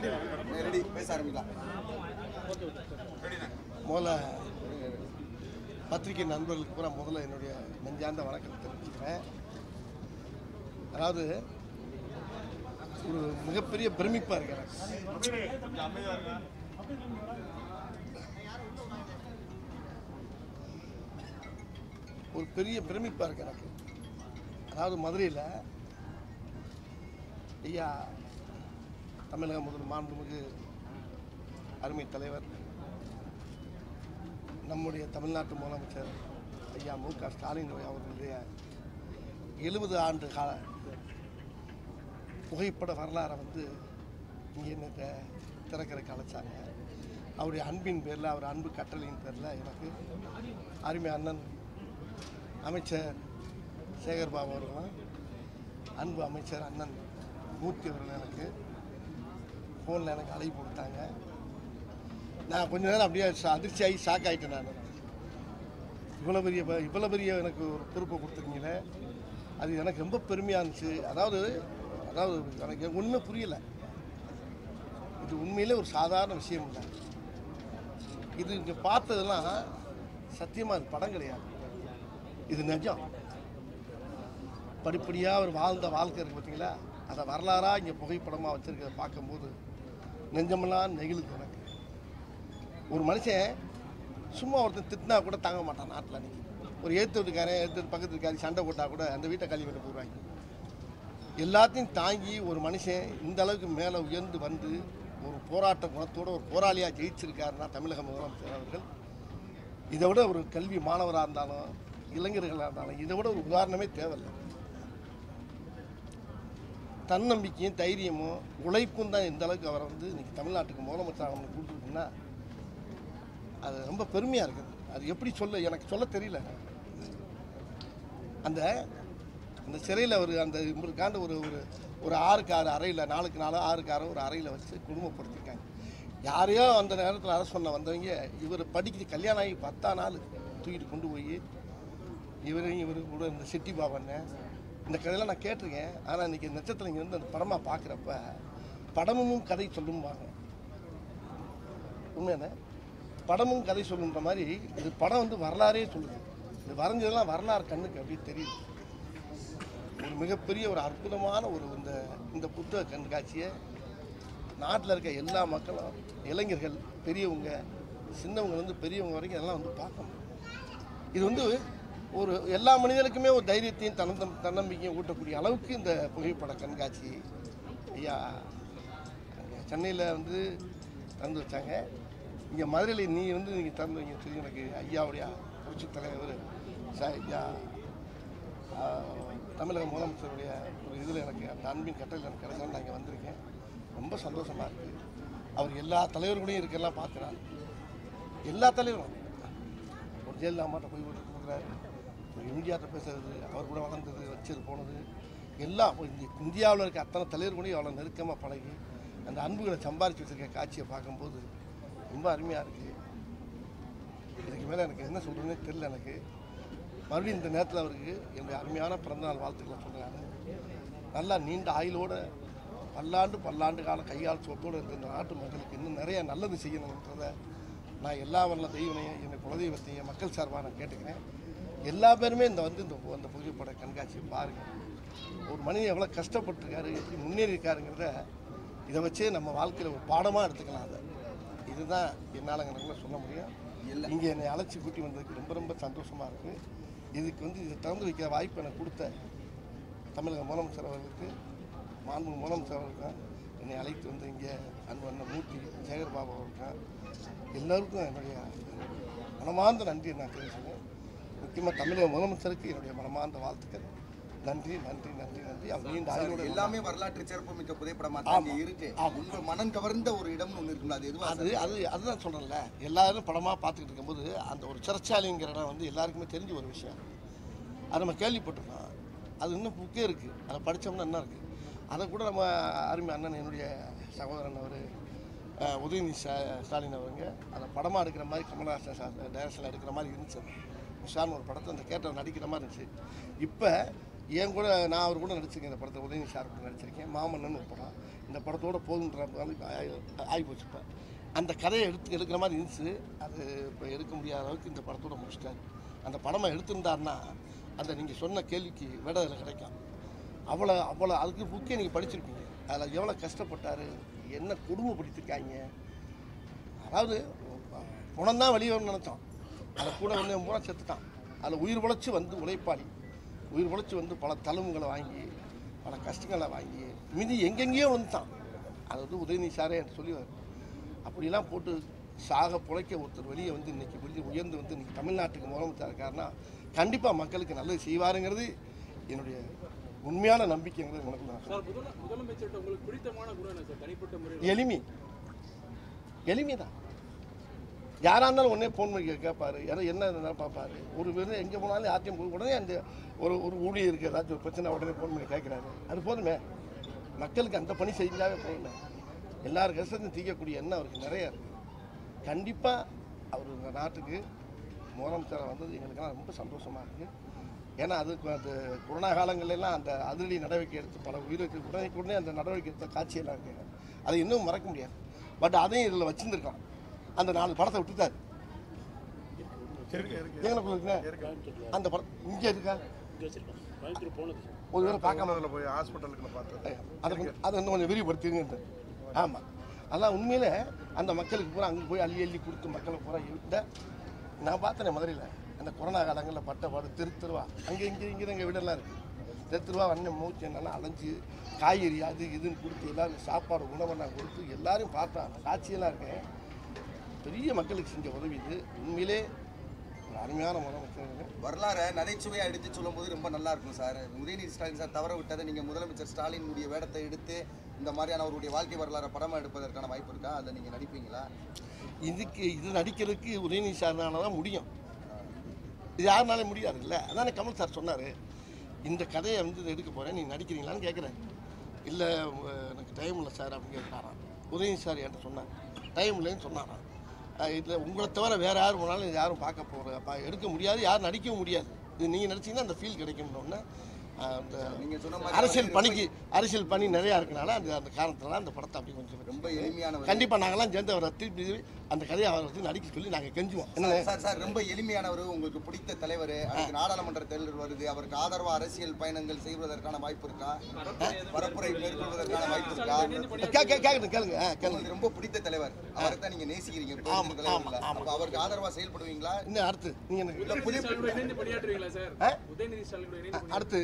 முதல்ல பத்திரிகை நண்பர்களுக்கு பூரா முதல்ல என்னுடைய நெஞ்சார்ந்த வணக்கம் தெரிவிச்சுக்கிறேன். அதாவது ஒரு மிகப்பெரிய பிரமிப்பாக இருக்கிறேன். ஒரு பெரிய பிரமிப்பாக இருக்கு எனக்கு. அதாவது மதுரையில் ஐயா தமிழக முதல் மாண்புமிகு அருமை தலைவர் நம்முடைய தமிழ்நாட்டு முதலமைச்சர் ஐயா மு.க. ஸ்டாலின் அவர்களுடைய 70 ஆண்டு கால புகைப்பட வரலாறை இங்கே என்ன திறக்கிறதுக்கு அழைச்சாங்க. அவருடைய அன்பின் பேரில், அவர் அன்பு கட்டளையின் பேரில் எனக்கு அருமை அண்ணன் அமைச்சர் சேகர்பாபு அவர்களும் அன்பு அமைச்சர் அண்ணன் மூர்த்தி அவர்கள் எனக்கு ஃபோனில் எனக்கு அழைப்பு கொடுத்தாங்க. நான் கொஞ்ச நேரம் அப்படியே அதிர்ச்சியாகி ஷாக் ஆகிட்டேன். நான் இவ்வளோ பெரிய எனக்கு ஒரு பொறுப்பை கொடுத்துருக்கீங்களே, அது எனக்கு ரொம்ப பெருமையாக இருந்துச்சு. அதாவது எனக்கு ஒன்றுமே புரியலை. இது உண்மையிலே ஒரு சாதாரண விஷயம் இல்லை. இது இங்கே பார்த்ததெல்லாம் சத்தியமாக அது படம் கிடையாது, இது நிஜம். படிப்படியாக அவர் வாழ்ந்த வாழ்க்கை இருக்குது பார்த்தீங்களா, அதை வரலாறாக இங்கே புகைப்படமாக வச்சுருக்கிறத பார்க்கும்போது நெஞ்சமெல்லாம் நெகிழுது எனக்கு. ஒரு மனுஷன் சும்மா ஒருத்தர் திட்டினா கூட தாங்க மாட்டான் நாட்டில். அன்றைக்கி ஒரு ஏற்று வீட்டுக்காரன் பக்கத்து இருக்காரு சண்டை போட்டால் கூட அந்த வீட்டை கல்வி பண்ணி போடுவாங்க. எல்லாத்தையும் தாங்கி ஒரு மனுஷன் இந்த அளவுக்கு மேலே உயர்ந்து ஒரு போராட்ட குணத்தோடு ஒரு போராளியாக ஜெயிச்சிருக்காருன்னா தமிழக முதலமைச்சர் அவர்கள். இதை விட ஒரு கல்வி மாணவராக இருந்தாலும் இளைஞர்களாக இருந்தாலும் இதை விட ஒரு உதாரணமே தேவையில்லை. தன்னம்பிக்கையும் தைரியமும் உழைப்பும் தான் இந்த அளவுக்கு அவரை இன்னைக்கு தமிழ்நாட்டுக்கு முதலமைச்சர் அவனுக்கு கூப்பிட்டுருக்குன்னா அது ரொம்ப பெருமையாக இருக்குது. அது எப்படி எனக்கு சொல்ல தெரியல. அந்த சிறையில் அவர் அந்த காண்டு ஒரு 6க்கு 6 அறையில் 4க்கு 4 6க்கு 6 ஒரு அறையில் வச்சு குடும்பப்படுத்திருக்காங்க. யாரையோ அந்த நேரத்தில் அரசு பண்ண வந்தவங்க இவர் படிக்க கல்யாணம் ஆகி 10ஆம் நாள் தூக்கிட்டு கொண்டு போய் இவரு கூட இந்த செட்டி பாபண்ண இந்த கதையெல்லாம் நான் கேட்டிருக்கேன். ஆனால் இன்றைக்கி நட்சத்திரம் இங்கே அந்த படமாக பார்க்குறப்ப படமும் கதை சொல்லும்பாங்க. உண்மையான படமும் கதை சொல்லுன்ற மாதிரி இது படம் வரலாறே சொல்லுது. இது வரைஞ்சதெல்லாம் வரலாறு கண்ணுக்கு அப்படி தெரியுது. ஒரு மிகப்பெரிய ஒரு அற்புதமான இந்த புத்தக கண்காட்சியை நாட்டில் இருக்க எல்லா மக்களும், இளைஞர்கள், பெரியவங்க, சின்னவங்க பெரியவங்க வரைக்கும் எல்லாம் பார்க்கணும். இது ஒரு எல்லா மனிதனுக்குமே ஒரு தைரியத்தையும் தன்னம்பிக்கையும் ஊட்டக்கூடிய அளவுக்கு இந்த புகைப்பட கண்காட்சி ஐயா சென்னையில் திறந்து வச்சாங்க. இங்கே மதுரையில் நீங்கள் திறந்து வைங்க சொல்லி எனக்கு ஐயாவுடைய புரட்சி தலைவர் ஐயா தமிழக முதலமைச்சருடைய ஒரு இதில் எனக்கு அந்த அன்பின் கட்டளையில் எனக்கு கிடைச்சாலும் நான் இங்கே வந்திருக்கேன். ரொம்ப சந்தோஷமாக இருக்குது. அவர் எல்லா தலைவர்களையும் இருக்கலாம் பார்க்குறாரு. எல்லா தலைவரும் ஒரு ஜெயலலிதாமாட்ட போய் கொடுக்குறாரு, ஒரு எம்ஜிஆர்ட்ட பேசுறது, அவர் கூட வளர்ந்தது, வச்சது போனது எல்லாம் இந்தியாவில் இருக்க அத்தனை தலைவர்களையும் அவ்வளோ நெருக்கமாக பழகி அந்த அன்புகளை சம்பாரித்து வச்சுருக்க காட்சியை பார்க்கும்போது ரொம்ப அருமையாக இருக்குது. இதுக்கு மேலே எனக்கு என்ன சொல்கிறதுனே தெரியல. எனக்கு மறுபடியும் இந்த நேரத்தில் அவருக்கு என்னுடைய அருமையான பிறந்தநாள் வாழ்த்துக்களை சொல்கிறாங்க. நல்லா நீண்ட ஆயுளோடு பல்லாண்டு கால கையால் சொத்தோடு இருந்த இந்த நாட்டு மக்களுக்கு இன்னும் நிறைய நல்லது செய்யணுன்றதை நான் எல்லா வல்ல தெய்வனையும் என்னை குலதெய்வத்தையும் மக்கள் சார்பாக நான் கேட்டுக்கிறேன். எல்லா பேருமே இந்த புகைப்பட கண்காட்சியை பாருங்கள். ஒரு மனிதன் எவ்வளோ கஷ்டப்பட்டுருக்காரு, எப்படி முன்னேறி இருக்காருங்கிறத இதை வச்சே நம்ம வாழ்க்கையில் ஒரு பாடமாக எடுத்துக்கலாம். அதை இதுதான் என்னால் எனக்கு சொல்ல முடியும். இங்கே என்னை அழைச்சி கூட்டி வந்ததுக்கு ரொம்ப ரொம்ப சந்தோஷமாக இருக்குது. இதுக்கு இதை திறந்து வைக்கிற வாய்ப்பு எனக்கு கொடுத்த தமிழக முதலமைச்சர் அவர்களுக்கு, மாண்பு முதலமைச்சர் அவர்களுக்கு, என்னை அழைத்து இங்கே அண்ணன் மூர்த்தி சேகர்பாபு அவர்களுக்கு எல்லோருக்கும் என்னுடைய மனமார்ந்த நன்றியை நான் தெரிவிச்சுக்கிறேன். முக்கியமாக தமிழக முதலமைச்சருக்கு என்னுடைய மனமார்ந்த வாழ்த்துக்கள். நன்றி நன்றி நன்றி நன்றி. அவர் நீண்ட ஆயுளோட எல்லாமே வரலாற்று சிறப்புமிக்க புகைப்படமாக இருக்கு. உங்கள் மனம் கவர்ந்த ஒரு இடம் ஒன்று இருக்குல்ல, அது எதுவும் அதுதான் சொல்கிறேன்ல. எல்லாரும் படமாக பார்த்துக்கிட்டு இருக்கும்போது அந்த ஒரு சிறைச்சாலைங்கிற இடம் எல்லாருக்குமே தெரிஞ்ச ஒரு விஷயம். அது நம்ம கேள்விப்பட்டிருக்கோம். அது இன்னும் புக்கே இருக்குது, அதை படித்தோம்னா என்ன இருக்குது. அதை கூட நம்ம அருமை அண்ணன் என்னுடைய சகோதரன் அவர் உதயநிதி ஸ்டாலின் அவருங்க அதை படமாக எடுக்கிற மாதிரி கமலஹாசன் டைரக்ஷனில் எடுக்கிற மாதிரி இருந்துச்சு. விஷால்னு ஒரு படத்தை அந்த கேட்டவர் நடிக்கிற மாதிரி இருந்துச்சு. இப்போ என் கூட நான் அவர் கூட நடிச்சிருக்கேன். இந்த படத்தை உதயநிதி சார் கூட நடிச்சிருக்கேன். மாமன்னன் ஒரு படம். இந்த படத்தோட போதுன்ற ஆகிப்போச்சு. இப்போ அந்த கதையை எடுக்கிற மாதிரி இருந்துச்சு. அது இப்போ எடுக்க முடியாத அளவுக்கு இந்த படத்தோட முடிச்சிட்டாரு. அந்த படமாக எடுத்திருந்தாருன்னா அந்த நீங்கள் சொன்ன கேள்விக்கு விட அதில் கிடைக்கும். அவ்வளோ அதுக்கு புக்கே நீங்கள் படிச்சிருப்பீங்க. அதில் எவ்வளோ கஷ்டப்பட்டார், என்ன கொடுமைப்படுத்திருக்காங்க. அதாவது குணம்தான் வெளியே வரணும்னு நினச்சோம், அதை கூட வந்து பூரா செத்துட்டான். அதில் உயிர் உழைச்சி வந்து உழைப்பாளி, உயிர் உழைச்சி வந்து பல தழும்புகளை வாங்கி பல கஷ்டங்களை வாங்கி மிதி எங்கெங்கேயோ வந்துட்டான். அது வந்து உதயநிதி சாரே என்று சொல்லுவார். அப்படிலாம் போட்டு சாக பிழைக்க ஒருத்தர் வெளியே வந்து இன்றைக்கி வெளியே உயர்ந்து வந்து இன்றைக்கி தமிழ்நாட்டுக்கு முதலமைச்சர் இருக்காருன்னா கண்டிப்பாக மக்களுக்கு நல்லது செய்வாருங்கிறது என்னுடைய உண்மையான நம்பிக்கைங்கிறது எனக்கு எளிமை தான். யாராக இருந்தாலும் உடனே ஃபோன் பண்ணி கேட்பாரு, யாரும் என்ன இருந்தாலும் பார்ப்பாரு. ஒரு பேர் எங்கே போனாலும் யார்ட்டையும் போய் உடனே அந்த ஒரு ஊழியருக்கு ஏதாச்சும் ஒரு பிரச்சனை உடனே ஃபோன் பண்ணி கேட்குறாரு. அது போதுமே, மக்களுக்கு அந்த பணி செஞ்சாவே போதுமே. எல்லாரும் கஷ்டத்தையும் தீர்க்கக்கூடிய எண்ணம் அவருக்கு நிறையா இருக்குது. கண்டிப்பாக அவர் இந்த நாட்டுக்கு முதலமைச்சராக வந்தது எங்களுக்கெல்லாம் ரொம்ப சந்தோஷமாக இருக்குது. ஏன்னா அதுக்கு அந்த கொரோனா காலங்கள்லாம் அந்த அதிரடி நடவடிக்கை எடுத்து பல உயிருக்கு உடனே அந்த நடவடிக்கை எடுத்த காட்சியெல்லாம் இருக்குது. அதை இன்னும் மறக்க முடியாது. பட் அதையும் இதில் வச்சுருந்துருக்கலாம். அந்த 4 படத்தை விட்டுட்டாரு. எங்களுக்குள்ள அந்த படம் இங்கே இருக்கா ஒரு வேளை பார்க்காம போய் ஹாஸ்பிட்டலுக்கு பார்த்தேன். அதை இன்னும் கொஞ்சம் விரிவுபடுத்திங்க. ஆமாம், அதெல்லாம் உண்மையிலே அந்த மக்களுக்கு பூரா அங்கே போய் அள்ளி கொடுத்து மக்களை பூரா இந்த நான் பார்த்தேன் மதுரையில் அந்த கொரோனா காலங்களில் பட்ட பாடு தெருவா அங்கே இங்கே எங்கள் வீடெல்லாம் இருக்குது. தெருவா வண்ணம் மூச்சு என்னெல்லாம் அலைஞ்சி காய்கறி அது இதுன்னு கொடுத்து எல்லோரும் சாப்பாடு உணவெல்லாம் கொடுத்து எல்லோரும் பார்த்தா அந்த காட்சியெல்லாம் இருக்கேன். பெரிய மக்களுக்கு செஞ்ச உதவி இது. உண்மையிலே ஒரு அருமையான முதலமைச்சர். வரலாறை நகைச்சுவையாக எடுத்து சொல்லும் போது ரொம்ப நல்லா இருக்கும் சார். உதயநிதி ஸ்டாலின் சார் தவற விட்டதை நீங்கள் முதலமைச்சர் ஸ்டாலினுடைய வேடத்தை எடுத்து இந்த மாதிரியான அவருடைய வாழ்க்கை வரலாறு படமாக எடுப்பதற்கான வாய்ப்பு இருக்கா? அதில் நீங்கள் நடிப்பீங்களா? இது நடிக்கிறதுக்கு உதயநிதி சார்னால தான் முடியும். இது யாருனாலே முடியாது இல்லை. அதானே கமல் சார் சொன்னார், இந்த கதையை வந்து எடுக்க போகிறேன், நீ நடிக்கிறீங்களான்னு கேட்குறேன். இல்லை எனக்கு டைம் இல்லை சார் அப்படின்னு கேட்குறாராம். உதயநிதி சார் என்கிட்ட சொன்னார், டைம் இல்லைன்னு சொன்னாராம். இதில் உங்களை தவிர வேறு யார் போனாலும் யாரும் பார்க்க போகிற எடுக்க முடியாது, யாரும் நடிக்கவும் முடியாது. இது நீங்கள் நடிச்சிங்கன்னா அந்த ஃபீல் கிடைக்கும்னு அந்த அரசியல் பணி நிறையா இருக்கனால அந்த காரணத்தினால அந்த படத்தை அப்படி கொஞ்சம் ரொம்ப எளிமையான கண்டிப்பாக நாங்களாம் சேர்ந்து அவரை திருப்பி அந்த கதையை அவரை வந்து நடிக்க சொல்லி நாங்கள் கெஞ்சுவோம். என்ன சார் ரொம்ப எளிமையானவர், உங்களுக்கு பிடித்த தலைவர், அதுக்கு நாடாளுமன்ற தேர்தல் வருது, அவருக்கு ஆதரவாக அரசியல் பயணங்கள் செய்வதற்கான வாய்ப்பு இருக்கா? பரப்புரை மேற்கொள்வதற்கான வாய்ப்பு இருக்கா? கேளுங்க. ரொம்ப பிடித்த தலைவர், அவரை தான் நீங்கள் நேசிக்கிறீங்க. அவருக்கு ஆதரவாக செயல்படுவீங்களா? இன்னும் அடுத்து நீங்கள் அடுத்து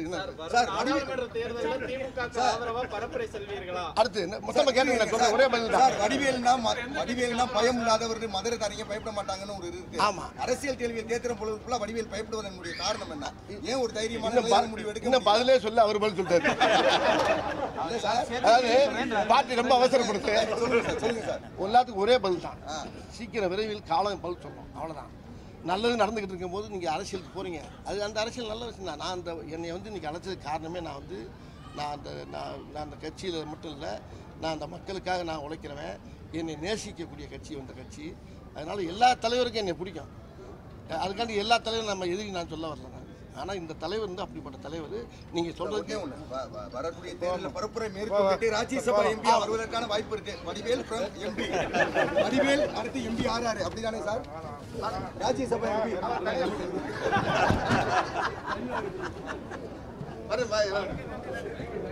வடிவேல்னா பயம் இல்லாதவர், மதுரைக்காரங்க பயப்பட மாட்டாங்கன்னு ஒரு இருக்கு. அரசியல் கேள்வியில் கேட்கிற பொழுது வடிவேல் பயப்படுவதனுடைய காரணம் என்ன? ஏன் ஒரு தைரியமான முடிவு எடுக்க? இன்னும் பதிலே சொல்ல அவர் பதில் சொல்றாரு. அதாவது பார்ட்டி ரொம்ப அவசரப்படுத்து. எல்லாத்துக்கும் ஒரே பதில் தான், சீக்கிரம் விரைவில் காலம் பதில் சொல்லணும், அவ்வளோதான். நல்லது நடந்துக்கிட்டு இருக்கும்போது நீங்கள் அரசியலுக்கு போகிறீங்க, அது அந்த அரசியல் நல்ல விஷயம் தான். நான் என்னை வந்து இன்றைக்கி அழைச்சதுக்கு காரணமே நான் அந்த கட்சியில் மட்டும் இல்லை, நான் அந்த மக்களுக்காக நான் உழைக்கிறவன், என்னை நேசிக்கக்கூடிய கட்சி வந்த கட்சி. அதனால் எல்லா தலைவருக்கும் என்னை பிடிக்கும். அதுக்காண்டி எல்லா தலைவரும் நம்ம எதுக்கு நான் சொல்ல வரல. ஆனால் இந்த தலைவர் வந்து அப்படிப்பட்ட தலைவர். நீங்கள் சொல்றதுக்கே வரக்கூடிய தேர்தலில் பரப்புரை மேற்கொண்டு ராஜ்யசபா எம்பி வருவதற்கான வாய்ப்பு இருக்கு. வடிவேல் அடுத்து எம்பி ஆறாரு, அப்படிதானே சார்? ராஜ்யசபா எம்பி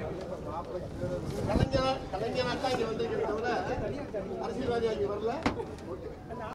கலைஞர் தான் இங்கே வந்து அரசியல்வாதி அங்கே வரல.